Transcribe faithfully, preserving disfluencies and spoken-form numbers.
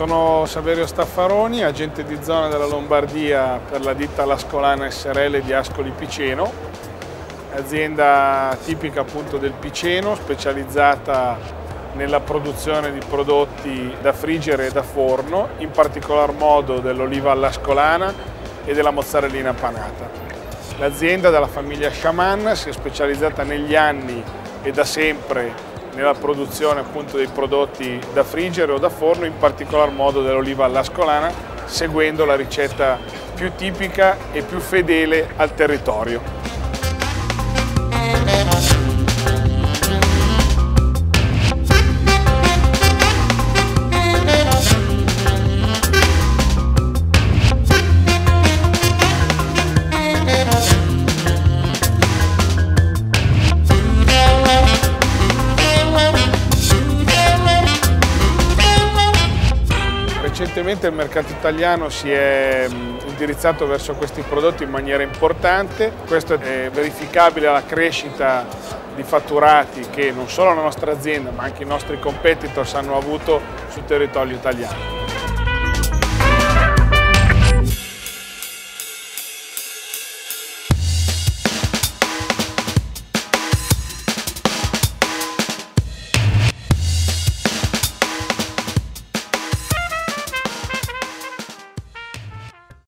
Sono Saverio Staffaroni, agente di zona della Lombardia per la ditta Lascolana S R L di Ascoli Piceno, azienda tipica appunto del Piceno, specializzata nella produzione di prodotti da friggere e da forno, in particolar modo dell'oliva all'ascolana e della mozzarellina panata. L'azienda della famiglia Sciaman si è specializzata negli anni e da sempre nella produzione appunto dei prodotti da friggere o da forno, in particolar modo dell'oliva all'ascolana, seguendo la ricetta più tipica e più fedele al territorio. Recentemente il mercato italiano si è indirizzato verso questi prodotti in maniera importante, questo è verificabile alla crescita di fatturati che non solo la nostra azienda ma anche i nostri competitors hanno avuto sul territorio italiano.